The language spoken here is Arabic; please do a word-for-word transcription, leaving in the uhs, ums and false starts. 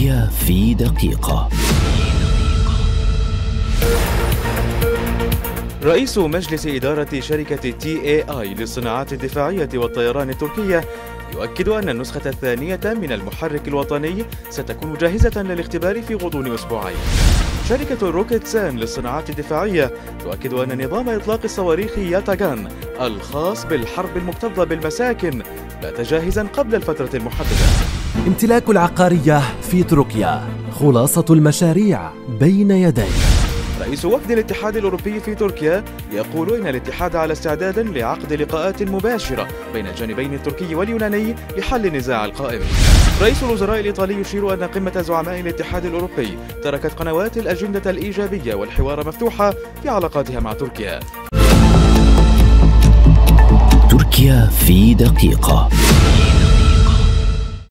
تركيا في دقيقة. رئيس مجلس إدارة شركة تي إي آي للصناعات الدفاعية والطيران التركية يؤكد أن النسخة الثانية من المحرك الوطني ستكون جاهزة للاختبار في غضون أسبوعين. شركة روكيتسان للصناعات الدفاعية تؤكد أن نظام إطلاق الصواريخ ياتاغان الخاص بالحرب المكتظة بالمساكن بات جاهزا قبل الفترة المحددة. امتلاك العقارية في تركيا، خلاصة المشاريع بين يديك. رئيس وفد الاتحاد الأوروبي في تركيا يقول إن الاتحاد على استعداد لعقد لقاءات مباشرة بين الجانبين التركي واليوناني لحل النزاع القائم. رئيس الوزراء الإيطالي يشير أن قمة زعماء الاتحاد الأوروبي تركت قنوات الأجندة الإيجابية والحوار مفتوحة في علاقاتها مع تركيا. تركيا في دقيقة.